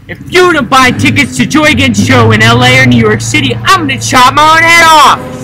If you don't buy tickets to Joy Against Show in LA or New York City, I'm gonna chop my own head off!